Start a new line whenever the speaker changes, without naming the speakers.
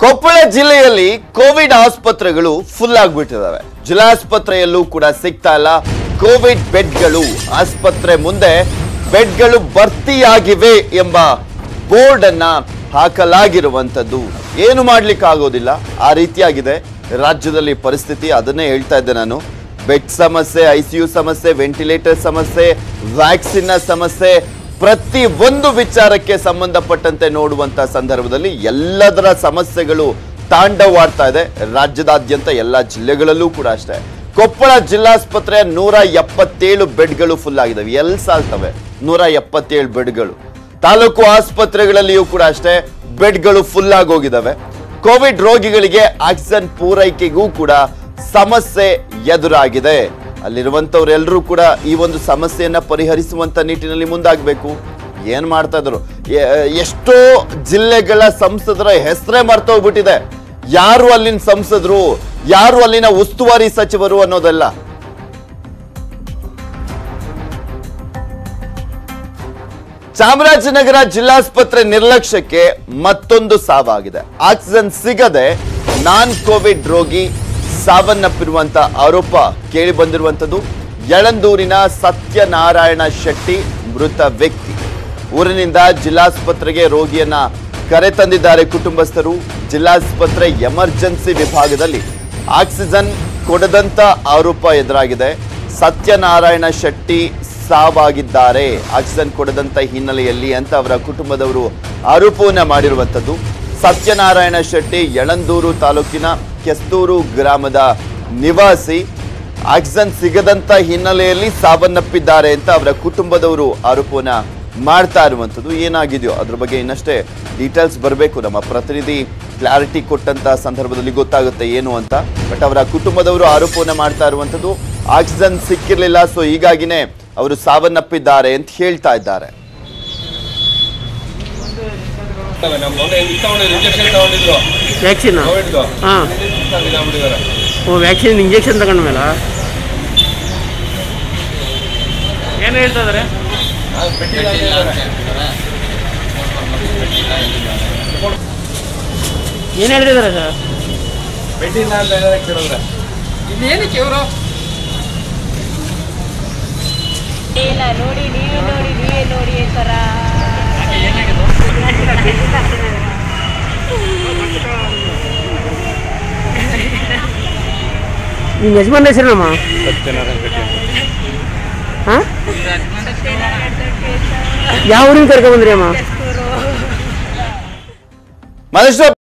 ಕೊಪ್ಪಳ ಜಿಲ್ಲೆಯಲ್ಲಿ ಕೋವಿಡ್ ಆಸ್ಪತ್ರೆಗಳು ಫುಲ್ ಆಗಿಬಿಟ್ಟಿದ್ದಾವೆ. ಜಿಲ್ಲಾಸ್ಪತ್ರೆಯಲ್ಲೂ ಕೂಡ ಸಿಗ್ತಾ ಇಲ್ಲ ಕೋವಿಡ್ ಬೆಡ್ಗಳು. ಆಸ್ಪತ್ರೆ ಮುಂದೆ ಬೆಡ್ಗಳು ಭರ್ತಿಯಾಗಿವೆ ಎಂಬ ಬೋರ್ಡ್ ಅನ್ನ ಹಾಕಲಾಗಿರುವಂತದ್ದು. ಏನು ಮಾಡ್ಲಿಕ್ಕೆ ಆಗೋದಿಲ್ಲ, ಆ ರೀತಿಯಾಗಿದೆ ರಾಜ್ಯದಲ್ಲಿ ಪರಿಸ್ಥಿತಿ. ಅದನ್ನೇ ಹೇಳ್ತಾ ಇದ್ದೆ ನಾನು. ಬೆಡ್ ಸಮಸ್ಯೆ, ಐಸಿಯು ಸಮಸ್ಯೆ, ವೆಂಟಿಲೇಟರ್ ಸಮಸ್ಯೆ, ವ್ಯಾಕ್ಸಿನ್ ಸಮಸ್ಯೆ, ಪ್ರತಿ ಒಂದು ವಿಚಾರಕ್ಕೆ ಸಂಬಂಧಪಟ್ಟಂತೆ ನೋಡುವಂತ ಸಂದರ್ಭದಲ್ಲಿ ಎಲ್ಲದರ ಸಮಸ್ಯೆಗಳು ತಾಂಡವಾಡ್ತಾ ಇದೆ ರಾಜ್ಯದಾದ್ಯಂತ ಎಲ್ಲ ಜಿಲ್ಲೆಗಳಲ್ಲೂ ಕೂಡ ಅಷ್ಟೇ. ಕೊಪ್ಪಳ ಜಿಲ್ಲಾಸ್ಪತ್ರೆ 177 ಬೆಡ್ಗಳು ಫುಲ್ ಆಗಿದಾವೆ. ಎಲ್ಲಿ ಸಾಲ್ತವೆ 177 ಬೆಡ್ಗಳು. ತಾಲೂಕು ಆಸ್ಪತ್ರೆಗಳಲ್ಲಿಯೂ ಕೂಡ ಅಷ್ಟೇ ಬೆಡ್ಗಳು ಫುಲ್ ಆಗೋಗಿದಾವೆ. ಕೋವಿಡ್ ರೋಗಿಗಳಿಗೆ ಆಕ್ಸಿಜನ್ ಪೂರೈಕೆಗೂ ಕೂಡ ಸಮಸ್ಯೆ ಎದುರಾಗಿದೆ. ಅಲ್ಲಿರುವಂತವರೆಲ್ಲರೂ ಕೂಡ ಈ ಒಂದು ಸಮಸ್ಯೆಯನ್ನ ಪರಿಹರಿಸುವಂತ ನಿಟ್ಟಿನಲ್ಲಿ ಮುಂದಾಗಬೇಕು. ಏನ್ ಮಾಡ್ತಾ ಇದ್ರು, ಎಷ್ಟೋ ಜಿಲ್ಲೆಗಳ ಸಂಸದರ ಹೆಸರೇ ಮರ್ತೋಗ್ಬಿಟ್ಟಿದೆ. ಯಾರು ಅಲ್ಲಿನ ಸಂಸದರು, ಯಾರು ಅಲ್ಲಿನ ಉಸ್ತುವಾರಿ ಸಚಿವರು ಅನ್ನೋದಲ್ಲ. ಚಾಮರಾಜನಗರ ಜಿಲ್ಲಾಸ್ಪತ್ರೆ ನಿರ್ಲಕ್ಷ್ಯಕ್ಕೆ ಮತ್ತೊಂದು ಸಾವಾಗಿದೆ. ಆಕ್ಸಿಜನ್ ಸಿಗದೆ ನಾನ್ ಕೋವಿಡ್ ರೋಗಿ ಸಾವನ್ನಪ್ಪಿರುವಂತ ಆರೋಪ ಕೇಳಿ ಬಂದಿರುವಂತದ್ದು. ಯಳಂದೂರಿನ ಸತ್ಯನಾರಾಯಣ ಶೆಟ್ಟಿ ಮೃತ ವ್ಯಕ್ತಿ. ಊರಿನಿಂದ ಜಿಲ್ಲಾಸ್ಪತ್ರೆಗೆ ರೋಗಿಯನ್ನ ಕರೆ ತಂದಿದ್ದಾರೆ ಕುಟುಂಬಸ್ಥರು. ಜಿಲ್ಲಾಸ್ಪತ್ರೆ ಎಮರ್ಜೆನ್ಸಿ ವಿಭಾಗದಲ್ಲಿ ಆಕ್ಸಿಜನ್ ಕೊಡದಂತ ಆರೋಪ ಎದುರಾಗಿದೆ. ಸತ್ಯನಾರಾಯಣ ಶೆಟ್ಟಿ ಸಾವಾಗಿದ್ದಾರೆ ಆಕ್ಸಿಜನ್ ಕೊಡದಂತ ಹಿನ್ನೆಲೆಯಲ್ಲಿ ಅಂತ ಅವರ ಕುಟುಂಬದವರು ಆರೋಪವನ್ನ ಮಾಡಿರುವಂತದ್ದು. ಸತ್ಯನಾರಾಯಣ ಶೆಟ್ಟಿ ಯಳಂದೂರು ತಾಲೂಕಿನ ಕೆಸ್ತೂರು ಗ್ರಾಮದ ನಿವಾಸಿ. ಆಕ್ಸಿಜನ್ ಸಿಗದಂತ ಹಿನ್ನೆಲೆಯಲ್ಲಿ ಸಾವನ್ನಪ್ಪಿದ್ದಾರೆ ಅಂತ ಅವರ ಕುಟುಂಬದವರು ಆರೋಪವನ್ನ ಮಾಡ್ತಾ ಇರುವಂಥದ್ದು. ಏನಾಗಿದೆಯೋ ಅದ್ರ ಬಗ್ಗೆ ಇನ್ನಷ್ಟೇ ಡೀಟೇಲ್ಸ್ ಬರಬೇಕು. ನಮ್ಮ ಪ್ರತಿನಿಧಿ ಕ್ಲಾರಿಟಿ ಕೊಟ್ಟಂತ ಸಂದರ್ಭದಲ್ಲಿ ಗೊತ್ತಾಗುತ್ತೆ ಏನು ಅಂತ. ಬಟ್ ಅವರ ಕುಟುಂಬದವರು ಆರೋಪವನ್ನ ಮಾಡ್ತಾ ಇರುವಂಥದ್ದು ಆಕ್ಸಿಜನ್ ಸಿಕ್ಕಿರ್ಲಿಲ್ಲ, ಸೊ ಹೀಗಾಗಿನೇ ಅವರು ಸಾವನ್ನಪ್ಪಿದ್ದಾರೆ ಅಂತ ಹೇಳ್ತಾ ಇದ್ದಾರೆ.
ವ್ಯಾಕ್ಸಿನ್ ಹಾಂ, ಓ ವ್ಯಾಕ್ಸಿನ್ ಇಂಜೆಕ್ಷನ್ ತಗೊಂಡ ಮೇಲೆ ಏನು ಹೇಳ್ತಾ ಇದ್ದಾರೆ? ಏನು ಹೇಳ್ತಿದ್ದಾರೆ ಸರ್?
ಬೆಡ್ಡಿಲ್ಲ ಅಂತ ಕೇಳಿದ್ರೆ ಇನ್ನೇನಕ್ಕೆ ಇವರು
ನೋಡಿ ನೀವೇ ನೋಡಿ ಸರ.
ನಿಮ್ಮ ಯಜಮಾನ್ ಹೆಸರೇನಮ್ಮ? ಹಾಂ, ಯಾವ ಊರಿಂದ ಕರ್ಕೊಂಡ್ಬಂದ್ರಿ ಅಮ್ಮ?
ಮನುಷ್ಯ